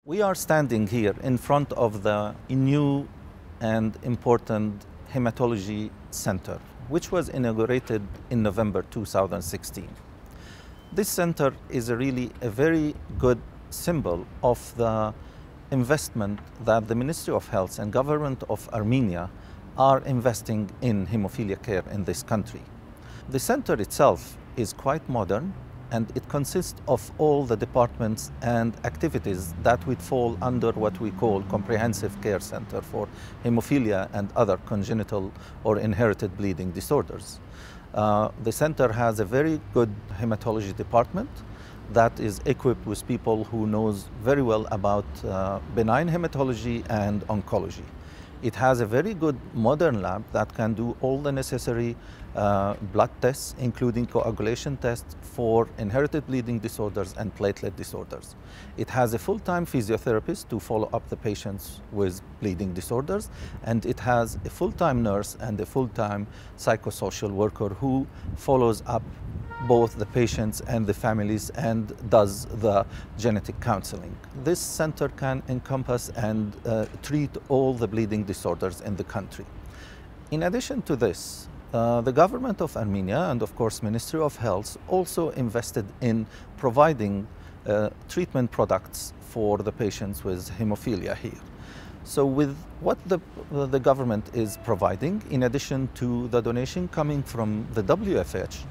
We are standing here in front of the new and important hematology center, which was inaugurated in November 2016. This center is really a very good symbol of the investment that the Ministry of Health and government of Armenia are investing in hemophilia care in this country. The center itself is quite modern, and it consists of all the departments and activities that would fall under what we call comprehensive care center for hemophilia and other congenital or inherited bleeding disorders. The center has a very good hematology department that is equipped with people who knows very well about benign hematology and oncology. It has a very good modern lab that can do all the necessary blood tests, including coagulation tests for inherited bleeding disorders and platelet disorders. It has a full-time physiotherapist to follow up the patients with bleeding disorders, and it has a full-time nurse and a full-time psychosocial worker who follows up both the patients and the families and does the genetic counseling. This center can encompass and treat all the bleeding disorders in the country. In addition to this, the government of Armenia and of course Ministry of Health also invested in providing treatment products for the patients with hemophilia here. So with what the government is providing, in addition to the donation coming from the WFH,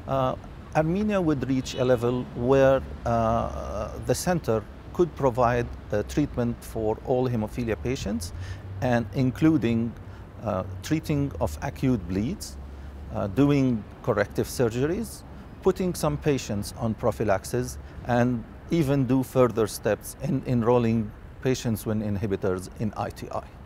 Armenia would reach a level where the center could provide treatment for all hemophilia patients, and including treating of acute bleeds, doing corrective surgeries, putting some patients on prophylaxis, and even do further steps in enrolling patients with inhibitors in ITI.